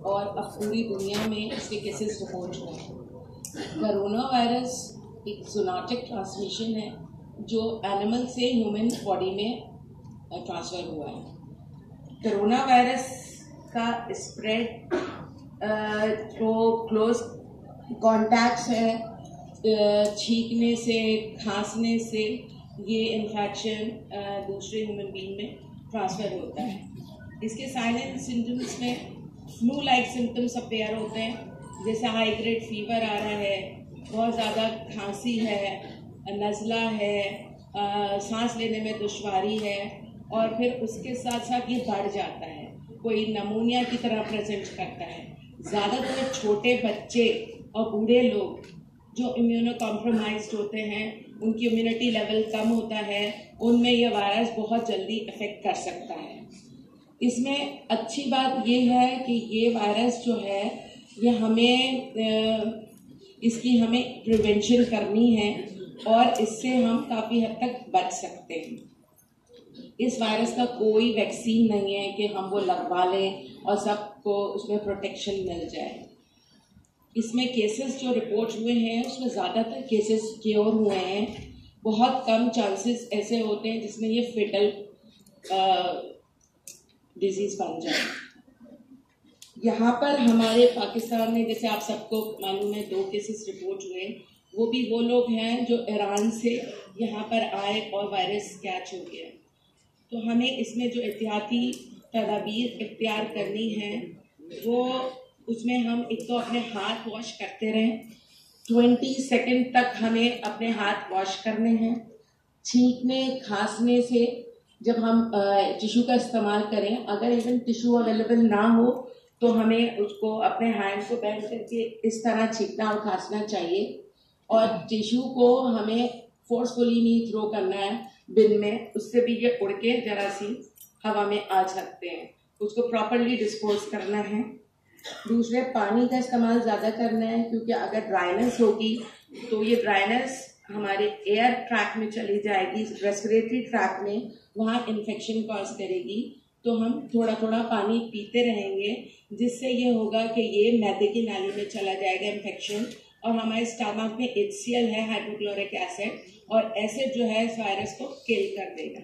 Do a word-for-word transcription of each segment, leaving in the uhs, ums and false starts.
और अब पूरी दुनिया में इसके केसेस रिपोर्ट हुए हैं। कोरोना वायरस एक ज़ूनोटिक ट्रांसमिशन है जो एनिमल से ह्यूमन बॉडी में ट्रांसफ़र हुआ है। कोरोना वायरस का स्प्रेड जो क्लोज कॉन्टैक्ट्स है, छींकने से, खांसने से ये इन्फेक्शन दूसरे ह्यूमन बीइंग में ट्रांसफ़र होता है। इसके साइन एंड सिम्टम्स में फ्लू लाइक सिम्टम्स अपेयर होते हैं, जैसे हाई ग्रेड फीवर आ रहा है, बहुत ज़्यादा खांसी है, नज़ला है, आ, सांस लेने में दुश्वारी है, और फिर उसके साथ साथ ये बढ़ जाता है, कोई नमूनिया की तरह प्रेजेंट करता है। ज़्यादातर छोटे बच्चे और बूढ़े लोग जो इम्यूनो कॉम्प्रोमाइज्ड होते हैं, उनकी इम्यूनिटी लेवल कम होता है, उनमें यह वायरस बहुत जल्दी अफेक्ट कर सकता है। इसमें अच्छी बात यह है कि ये वायरस जो है ये हमें इसकी हमें प्रिवेंशन करनी है और इससे हम काफ़ी हद तक बच सकते हैं। इस वायरस का कोई वैक्सीन नहीं है कि हम वो लगवा लें और सबको उसमें प्रोटेक्शन मिल जाए। इसमें केसेस जो रिपोर्ट हुए हैं उसमें ज़्यादातर केसेस क्योर हुए हैं। बहुत कम चांसेस ऐसे होते हैं जिसमें ये फेटल डिजीज़ बन जाए। यहाँ पर हमारे पाकिस्तान में, जैसे आप सबको मालूम है, दो केसेस रिपोर्ट हुए, वो भी वो लोग हैं जो ईरान से यहाँ पर आए और वायरस कैच हो गया। तो हमें इसमें जो एहतियाती तदाबीर इख्तियार करनी है वो, उसमें हम एक तो अपने हाथ वॉश करते रहें, बीस सेकंड तक हमें अपने हाथ वॉश करने हैं। छींकने खांसने से जब हम टिश्यू का इस्तेमाल करें, अगर इवन टिश्यू अवेलेबल ना हो तो हमें उसको अपने हैंड को बैंड करके इस तरह छींकना और खांसना चाहिए, और टिश्यू को हमें फोर्सफुली नहीं थ्रो करना है बिन में, उससे भी ये उड़ के जरासीम हवा में आ सकते हैं। उसको प्रॉपरली डिस्पोज करना है। दूसरे, पानी का इस्तेमाल ज़्यादा करना है, क्योंकि अगर ड्राइनेस होगी तो ये ड्राइनेस हमारे एयर ट्रैक में चली जाएगी, रेस्पिरेटरी ट्रैक में, वहाँ इन्फेक्शन कॉज करेगी। तो हम थोड़ा थोड़ा पानी पीते रहेंगे, जिससे ये होगा कि ये मैदे की नाली में चला जाएगा इन्फेक्शन, और हमारे स्टमक में एच सी एल है, हाइड्रोक्लोरिक एसिड, और एसिड जो है इस वायरस को किल कर देगा।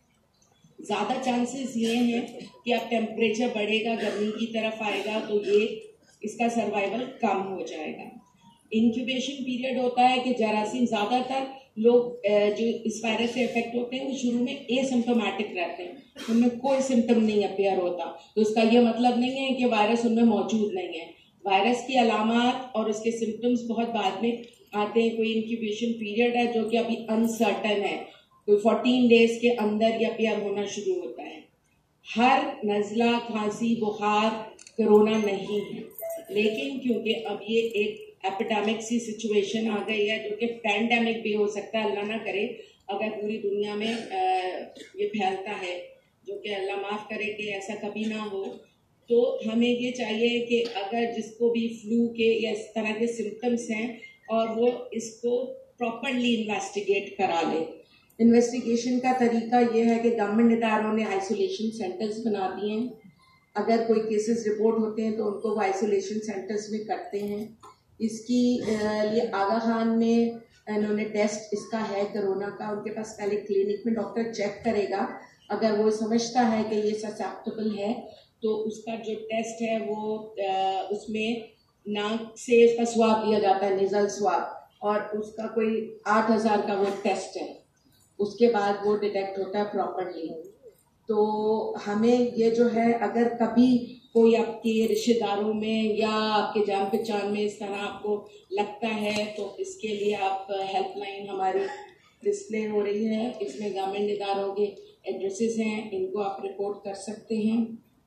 ज़्यादा चांसेस ये हैं कि अब टेम्परेचर बढ़ेगा, गर्मी की तरफ आएगा, तो ये इसका सर्वाइवल कम हो जाएगा। इंक्यूबेशन पीरियड होता है कि जरासीम, ज़्यादातर लोग जो इस वायरस से इफेक्ट होते हैं वो शुरू में एसिम्प्टोमेटिक रहते हैं, उनमें कोई सिम्टम नहीं अपेयर होता। तो इसका ये मतलब नहीं है कि वायरस उनमें मौजूद नहीं है। वायरस की अलामात और उसके सिम्टम्स बहुत बाद में आते हैं। कोई इंक्यूबेशन पीरियड है जो कि अभी अनसर्टन है, कोई फोर्टीन डेज के अंदर ये अपेयर होना शुरू होता है। हर नज़ला, खांसी, बुखार कोरोना नहीं है, लेकिन क्योंकि अब ये एक एपिडेमिक सी सिचुएशन आ गई है, जो कि पैंडेमिक भी हो सकता है, अल्लाह ना करे अगर पूरी दुनिया में ये फैलता है, जो कि अल्लाह माफ़ करे कि ऐसा कभी ना हो। तो हमें ये चाहिए कि अगर जिसको भी फ्लू के या इस तरह के सिम्टम्स हैं, और वो इसको प्रॉपरली इन्वेस्टिगेट करा ले। इन्वेस्टिगेशन का तरीका ये है कि गवर्नमेंट इदारों ने आइसोलेशन सेंटर्स बना दिए हैं। अगर कोई केसेस रिपोर्ट होते हैं तो उनको वो आइसोलेशन सेंटर्स में करते हैं। इसकी लिए आगा खान में इन्होंने टेस्ट इसका है कोरोना का, उनके पास पहले क्लिनिक में डॉक्टर चेक करेगा, अगर वो समझता है कि ये ससेप्टेबल है तो उसका जो टेस्ट है वो उसमें नाक से उसका स्वाब लिया जाता है, नेजल स्वाब, और उसका कोई आठ हज़ार का वो टेस्ट है, उसके बाद वो डिटेक्ट होता है प्रॉपरली। तो हमें ये जो है, अगर कभी कोई आपके रिश्तेदारों में या आपके जान पहचान में इस तरह आपको लगता है, तो इसके लिए आप हेल्पलाइन हमारी डिस्प्ले हो रही है, इसमें गवर्नमेंट इदारों के एड्रेसेस हैं, इनको आप रिपोर्ट कर सकते हैं।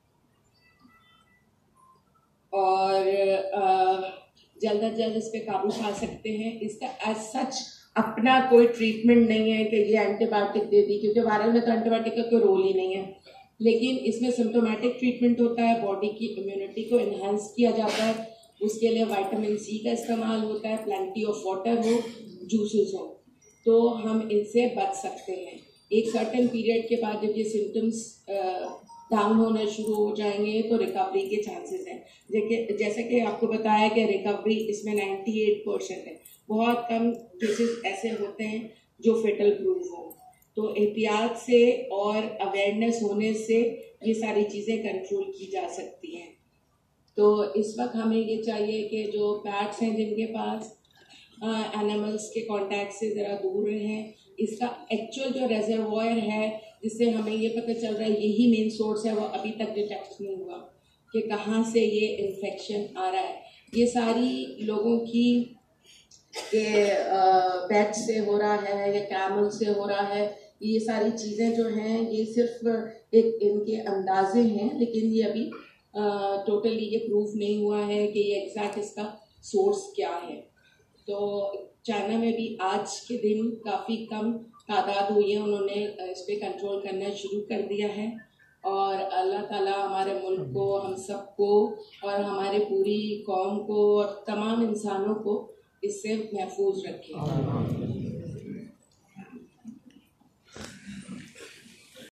और जल्द अज जल्द इस पर काबू पा सकते हैं। इसका एज सच अपना कोई ट्रीटमेंट नहीं है कि ये एंटीबायोटिक दे दी, क्योंकि वायरल में तो एंटीबायोटिक का कोई रोल ही नहीं है, लेकिन इसमें सिम्प्टोमेटिक ट्रीटमेंट होता है, बॉडी की इम्यूनिटी को इन्हांस किया जाता है, उसके लिए विटामिन सी का इस्तेमाल होता है, प्लेंटी ऑफ वाटर हो, जूसेस हो, तो हम इनसे बच सकते हैं। एक सर्टेन पीरियड के बाद जब ये सिम्टम्स डाउन होना शुरू हो जाएंगे तो रिकवरी के चांसेस हैं। जैसे कि आपको बताया कि रिकवरी इसमें अट्ठानवे परसेंट है। बहुत कम केसेस ऐसे होते हैं जो फेटल प्रूफ हो। तो एहतियात से और अवेयरनेस होने से ये सारी चीज़ें कंट्रोल की जा सकती हैं। तो इस वक्त हमें ये चाहिए कि जो पैट्स हैं जिनके पास एनिमल्स के कांटेक्ट से ज़रा दूर रहें। इसका एक्चुअल जो रेजर्वॉयर है जिससे हमें ये पता चल रहा है यही मेन सोर्स है, वो अभी तक डिटेक्ट नहीं हुआ कि कहाँ से ये इन्फेक्शन आ रहा है। ये सारी लोगों की के पेट से हो रहा है या कैमल से हो रहा है, ये सारी चीज़ें जो हैं ये सिर्फ एक इनके अंदाजे हैं, लेकिन ये अभी टोटली ये प्रूफ नहीं हुआ है कि ये एग्जैक्ट इसका सोर्स क्या है। तो चाइना में भी आज के दिन काफ़ी कम तादाद हुई है, उन्होंने इस पर कंट्रोल करना शुरू कर दिया है। और अल्लाह ताला हमारे मुल्क को, हम सबको और हमारे पूरी कौम को और तमाम इंसानों को इससे महफूज रखे।